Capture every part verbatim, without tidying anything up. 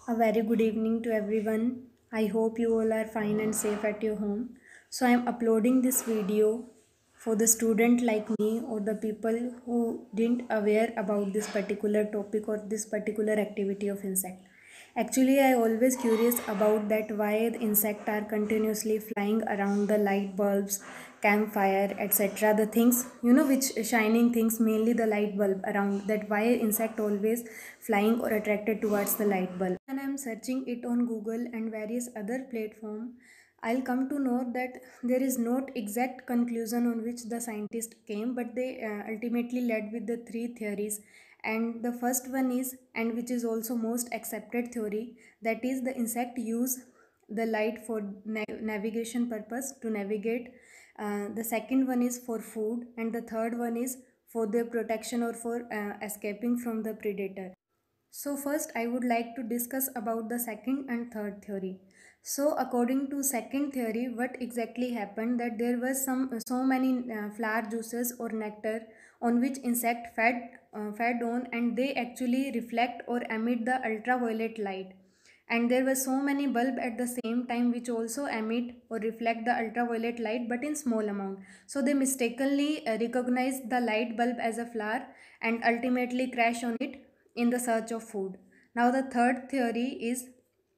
A very good evening to everyone. I hope you all are fine and safe at your home. So I am uploading this video for the student like me or the people who didn't aware about this particular topic or this particular activity of insect. Actually, I always curious about that why the insect are continuously flying around the light bulbs, campfire, et cetera. The things, you know, which shining things, mainly the light bulb around that why insect always flying or attracted towards the light bulb. When I'm searching it on Google and various other platform, I'll come to know that there is not exact conclusion on which the scientist came, but they uh, ultimately led with the three theories. And the first one is, and which is also most accepted theory, that is the insect use the light for na- navigation purpose to navigate. Uh, the second one is for food, and the third one is for their protection or for uh, escaping from the predator. So first I would like to discuss about the second and third theory. So according to second theory, what exactly happened that there was some so many uh, flower juices or nectar on which insect fed uh, fed on, and they actually reflect or emit the ultraviolet light. And there were so many bulb at the same time which also emit or reflect the ultraviolet light but in small amount. So they mistakenly uh, recognize the light bulb as a flower and ultimately crash on it in the search of food. Now, the third theory is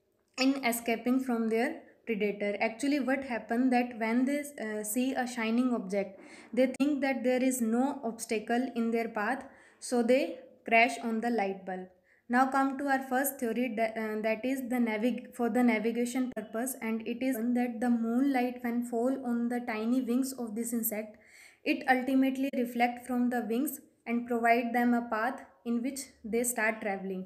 in escaping from their predator. Actually, what happened that when they uh, see a shining object, they think that there is no obstacle in their path, so they crash on the light bulb. Now come to our first theory, that, uh, that is the navig for the navigation purpose, and it is that the moonlight when fall on the tiny wings of this insect, it ultimately reflect from the wings and provide them a path in which they start traveling.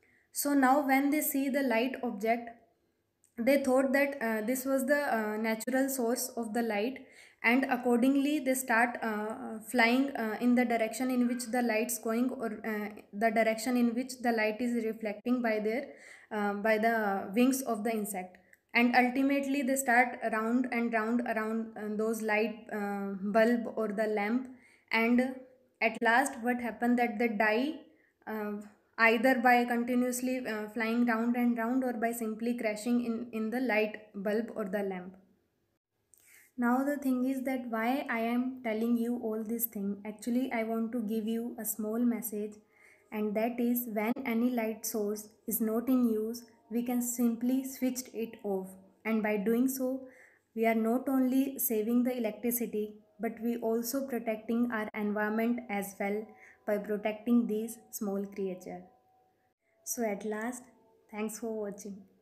So now when they see the light object, they thought that uh, this was the uh, natural source of the light, and accordingly they start uh, uh, flying uh, in the direction in which the light's going, or uh, the direction in which the light is reflecting by their uh, by the wings of the insect. And ultimately they start round and round around uh, those light uh, bulb or the lamp. And at last what happened that they die, uh, either by continuously uh, flying round and round or by simply crashing in, in the light bulb or the lamp. Now the thing is that why I am telling you all this thing. Actually, I want to give you a small message, and that is when any light source is not in use, we can simply switch it off. And by doing so, we are not only saving the electricity, but we also protecting our environment as well by protecting these small creatures. So at last, thanks for watching.